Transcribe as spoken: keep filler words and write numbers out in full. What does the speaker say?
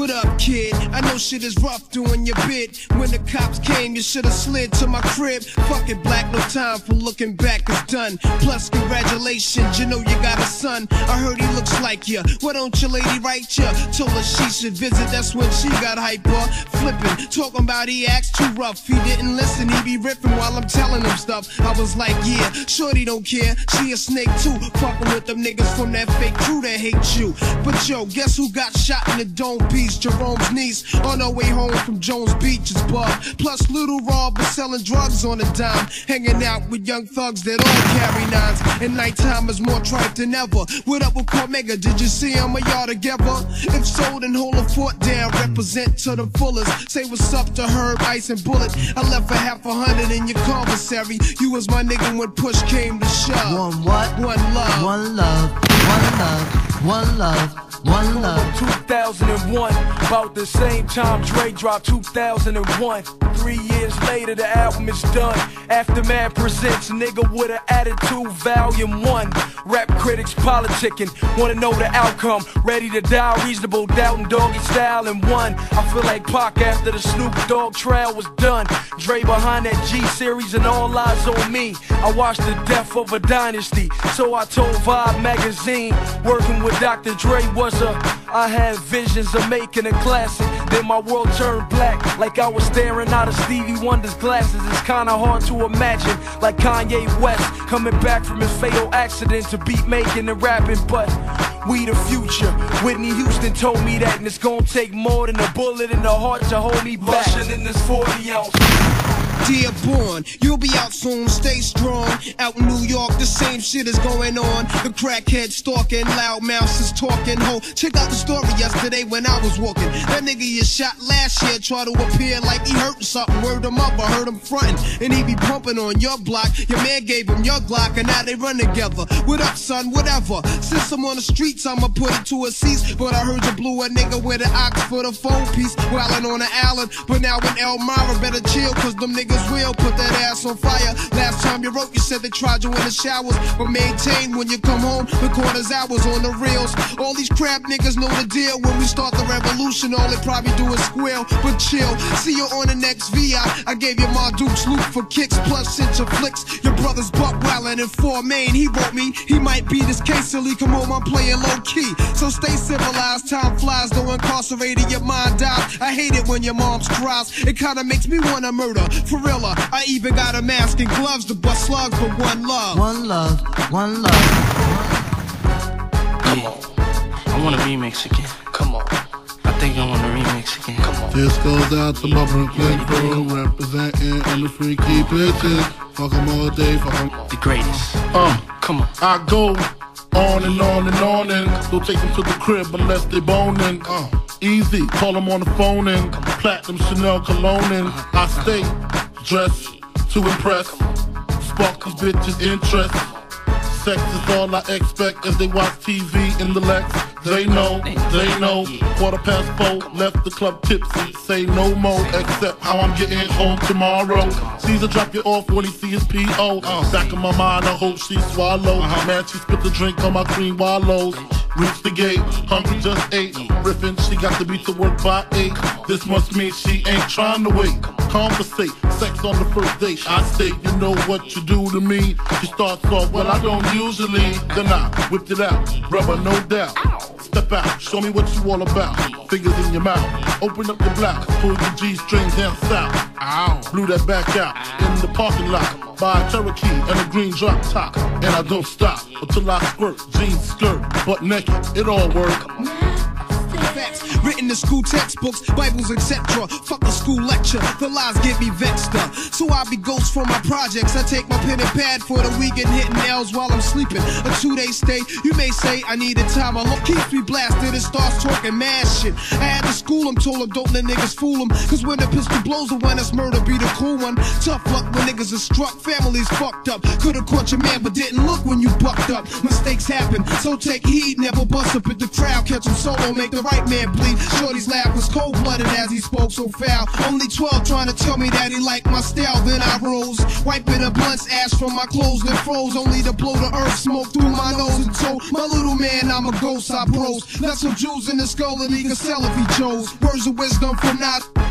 What up, kid? I know shit is rough doing your bit. When the cops came, you should've slid to my crib. Fuck it, black, no time for looking back, it's done. Plus, congratulations, you know you got a son. I heard he looks like you. Why don't your lady write ya? Told her she should visit, that's when she got hyper. Flippin', talking about he acts too rough. He didn't listen, he be riffing while I'm telling him stuff. I was like, yeah, shorty don't care. She a snake too. Fucking with them niggas from that fake crew that hate you. But yo, guess who got shot in the Dome Beach? Jerome's niece on her way home from Jones Beach is bugged. Plus Little Rob was selling drugs on a dime, hanging out with young thugs that all carry nines. And nighttime is more tripe than ever. What up with Cormega? Did you see him or y'all together? If so, then hold a fort down, represent to the fullest. Say what's up to Herb, Ice and Bullet. I left for half a hundred in your commissary. You was my nigga when push came to shove. One what? One love. One love. One love. One love. One love. two thousand one, about the same time Dre dropped two thousand one. Three years later, the album is done. Aftermath presents Nigga with an Attitude, Volume one. Rap critics politicking, wanna know the outcome. Ready to die, reasonable doubt and doggy style in one. I feel like Pac after the Snoop Dogg trial was done. Dre behind that G series and all eyes on me. I watched the death of a dynasty, so I told Vibe magazine. Working with Doctor Dre was a, I had visions of making a classic. Then my world turned black, like I was staring out of Stevie Wonder's glasses. It's kinda hard to imagine, like Kanye West coming back from his fatal accident to beat making and rapping, but we the future. Whitney Houston told me that, and it's gonna take more than a bullet in the heart to hold me back. Rushing in this forty ounce. Dearborn, you'll be out soon, stay strong. Out in New York, the same shit is going on. The crackhead stalking, loud mouths is talking. Ho, check out the story yesterday when I was walking. That nigga you shot last year tried to appear like he hurtin' something. Word him up, I heard him frontin', and he be pumping on your block. Your man gave him your Glock, and now they run together. What up, son? Whatever. Since I'm on the streets, I'ma put it to a cease. But I heard you blew a nigga with an ox for the phone piece, wildin' on the island. But now in Elmira, better chill, cause them niggas real, put that ass on fire. Last time you wrote, you said they tried you in the showers, but maintain when you come home, the quarters hours on the reels. All these crap niggas know the deal. When we start the revolution, all they probably do is squeal, but chill. See you on the next V I. I gave you my Duke's loot for kicks, plus sent your flicks. Your brother's buck wildin' in four Main. He wrote me, he might be this case till he come home, I'm playing low key. So stay civilized, time flies, though incarcerated, your mind dies. I hate it when your mom's cries, it kinda makes me wanna murder. For real, I even got a mask and gloves to bust slugs for one love. One love, one love. Come on, I want a remix again. Come on, I think I want a remix again. Come on. This goes out to my Brooklyn crew, representing in the freaky bitches. Fuck 'em all day, fuck 'em. The greatest. Uh, come on. I go on and on and on and don't take them to the crib unless they boning. Uh, easy, call them on the phone and platinum Chanel cologne and I stay dressed to impress, spark these bitches' interest. Sex is all I expect as they watch T V in the Lex. They know, they know. Quarter past four, left the club tipsy. Say no more, except how I'm getting home tomorrow. Caesar drop you off when he see his P O. Back in my mind, I hope she swallow. Man, she spit the drink on my cream wallows. Reach the gate, hungry just ate. Riffin', she got to be to work by eight. This must mean she ain't trying to wait. Conversate, sex on the first date. I say, you know what you do to me. She starts off, well, I don't usually. Then I whipped it out, rubber, no doubt. Step out, show me what you all about. Fingers in your mouth, open up the blouse, pull your G-string down south. Ow. Blew that back out in the parking lot. Buy a Cherokee and a green drop top. And I don't stop until I squirt. Jeans, skirt, butt naked, it all work. Facts written in school textbooks, Bibles, et cetera. Fuck a school lecture, the lies get me vexed up. So I be ghost for my projects. I take my pen and pad for the weekend, hitting nails while I'm sleeping. A two-day stay, you may say I needed time. I look keeps me blasted and starts talking mad shit. I had to school him, told him don't let niggas fool him. Cause when the pistol blows, the one that's murder be the cool one. Tough luck when niggas are struck, families fucked up. Could've caught your man, but didn't look when you bucked up. Mistakes happen, so take heed, never bust up at the crowd. Catch him solo, make the right man bleed. Shorty's laugh was cold-blooded as he spoke so foul. Only twelve trying to tell me that he liked my style. Then I rose, wiping a blunt's ash from my clothes that froze, only to blow the earth smoke through my nose and told my little man I'm a ghost. I prose, left some jewels in the skull that he could sell if he chose. Words of wisdom from not